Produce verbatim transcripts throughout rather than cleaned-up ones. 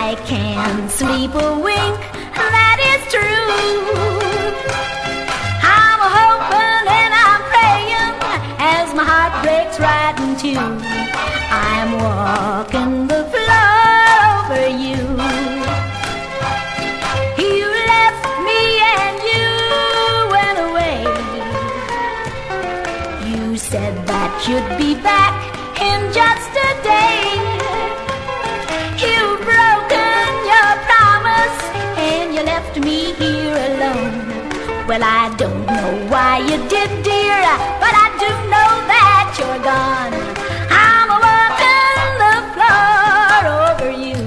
I can't sleep a wink, that is true. I'm hoping and I'm praying as my heart breaks right in two. I'm walking the floor over you. You left me and you went away. You said that you'd be back in just a day. You've broken your promise and you left me here alone. Well, I don't know why you did, dear, but I do know that you're gone. I'm walking the floor over you.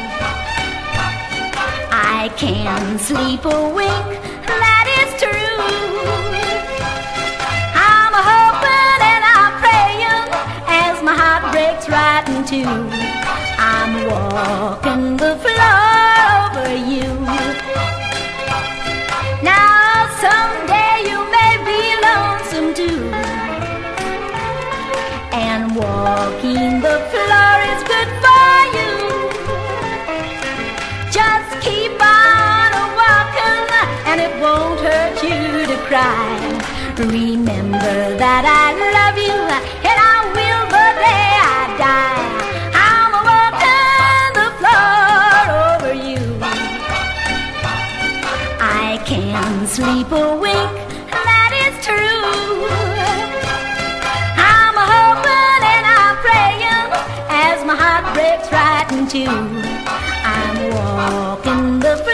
I can't sleep a wink, that is true. I'm hoping and I'm praying as my heart breaks right in two. I'm walking the floor over you. Now someday you may be lonesome too, and walking the floor is good for you. Just keep on walking and it won't hurt you to cry. Remember that I love you and I will the day I die. I'm walking the floor over you. I can't sleep a wink, that is true. I'm hoping and I'm praying as my heart breaks right in two. I'm walking the floor